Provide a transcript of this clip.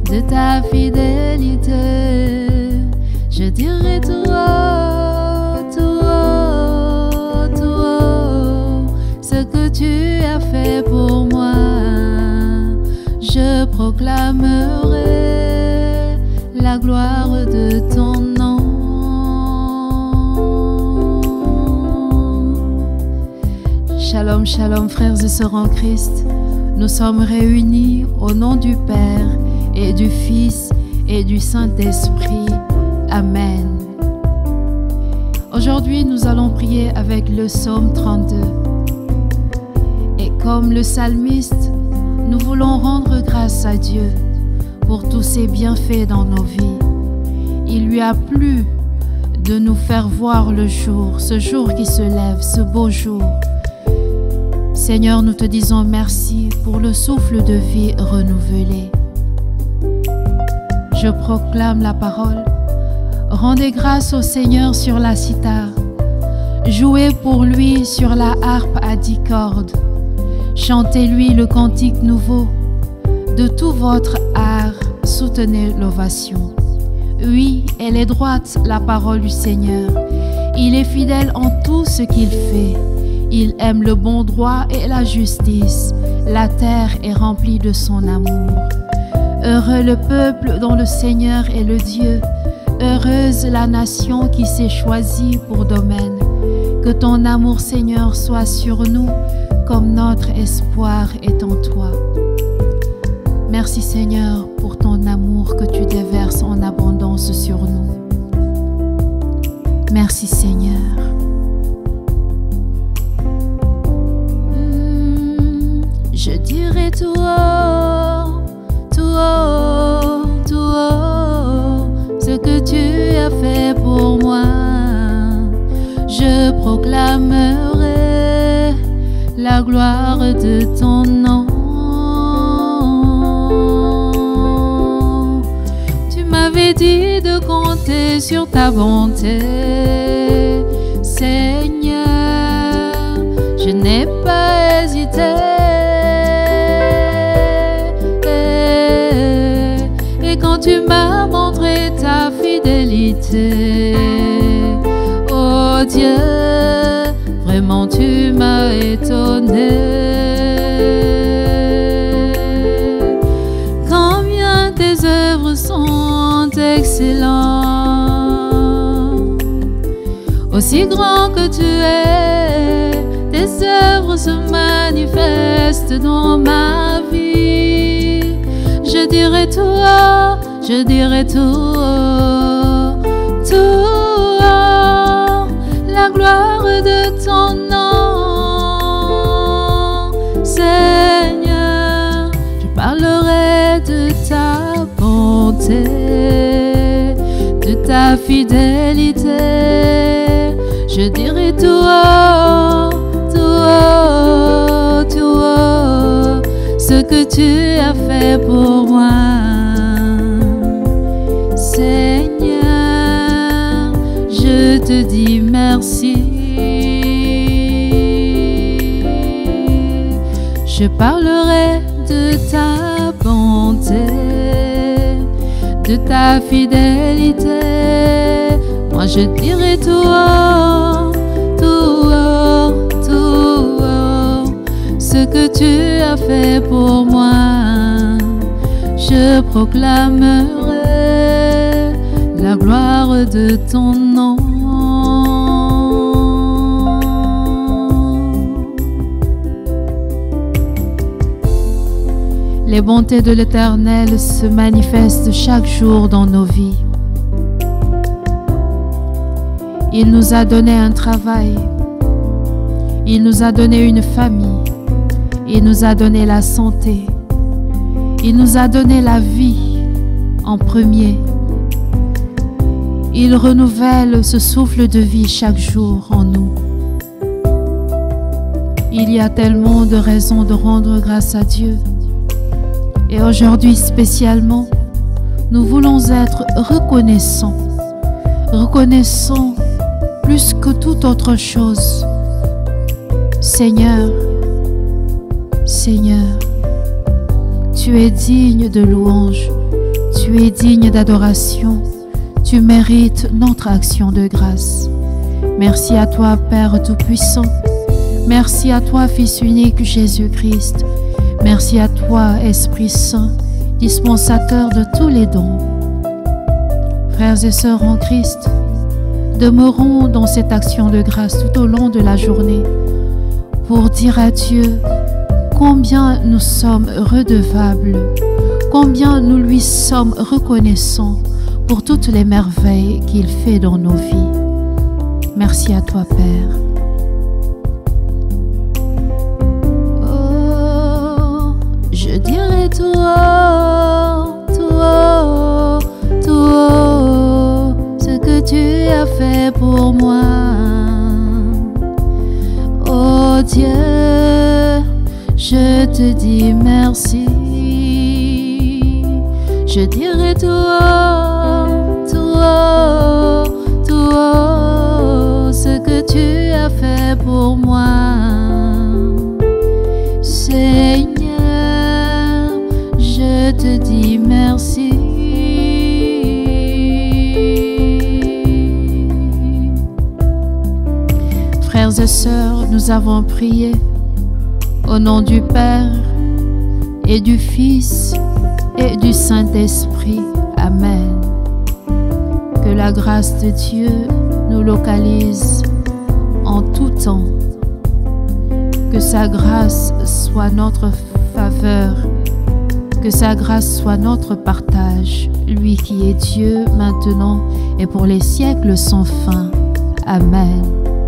de ta fidélité. Je dirai tout haut, tout haut, tout haut, ce que tu as fait pour moi. Je proclamerai la gloire de ton nom. Shalom, shalom frères et sœurs en Christ. Nous sommes réunis au nom du Père et du Fils et du Saint-Esprit. Amen. Aujourd'hui, nous allons prier avec le psaume 32. Et comme le psalmiste, nous voulons rendre grâce à Dieu pour tous ses bienfaits dans nos vies. Il lui a plu de nous faire voir le jour, ce jour qui se lève, ce beau jour. Seigneur, nous te disons merci pour le souffle de vie renouvelé. Je proclame la parole. Rendez grâce au Seigneur sur la cithare. Jouez pour lui sur la harpe à 10 cordes. Chantez-lui le cantique nouveau. De tout votre art, soutenez l'ovation. Oui, elle est droite, la parole du Seigneur. Il est fidèle en tout ce qu'il fait. Il aime le bon droit et la justice. La terre est remplie de son amour. Heureux le peuple dont le Seigneur est le Dieu. Heureuse la nation qui s'est choisie pour domaine. Que ton amour, Seigneur, soit sur nous, comme notre espoir est en toi. Merci, Seigneur, pour ton amour que tu déverses en abondance sur nous. Merci, Seigneur. Je dirai tout haut, tout haut, tout haut, ce que tu as fait pour moi. Je proclamerai la gloire de ton nom. Tu m'avais dit de compter sur ta bonté, Seigneur, je n'ai pas hésité. Tu m'as montré ta fidélité, oh Dieu, vraiment tu m'as étonné. Combien tes œuvres sont excellentes, aussi grand que tu es, tes œuvres se manifestent dans ma vie. Je dirai tout haut, je dirai tout haut, tout haut, la gloire de ton nom. Seigneur, je parlerai de ta bonté, de ta fidélité. Je dirai tout haut, tout haut, tout haut, ce que tu as fait pour moi. Seigneur, je te dis merci. Je parlerai de ta bonté, de ta fidélité. Moi je dirai tout haut, tout haut, tout haut, ce que tu as fait pour moi. Je proclamerai la gloire de ton nom. Les bontés de l'Éternel se manifestent chaque jour dans nos vies. Il nous a donné un travail, il nous a donné une famille, il nous a donné la santé, il nous a donné la vie en premier. Il renouvelle ce souffle de vie chaque jour en nous. Il y a tellement de raisons de rendre grâce à Dieu. Et aujourd'hui spécialement, nous voulons être reconnaissants. Reconnaissants plus que toute autre chose. Seigneur, Seigneur, tu es digne de louange, Tu es digne d'adoration. Tu mérites notre action de grâce. Merci à toi, Père Tout-Puissant. Merci à toi, Fils unique Jésus-Christ. Merci à toi, Esprit Saint, dispensateur de tous les dons. Frères et sœurs en Christ, demeurons dans cette action de grâce tout au long de la journée pour dire à Dieu combien nous sommes redevables, combien nous lui sommes reconnaissants pour toutes les merveilles qu'il fait dans nos vies. Merci à toi, Père. Oh, je dirai toi, toi, toi, ce que tu as fait pour moi. Oh Dieu, je te dis merci. Je dirai toi, toi, toi, ce que tu as fait pour moi. Seigneur, je te dis merci. Frères et sœurs, nous avons prié au nom du Père et du Fils et du Saint-Esprit. Amen. Que la grâce de Dieu nous localise en tout temps. Que sa grâce soit notre faveur. Que sa grâce soit notre partage. Lui qui est Dieu maintenant et pour les siècles sans fin. Amen.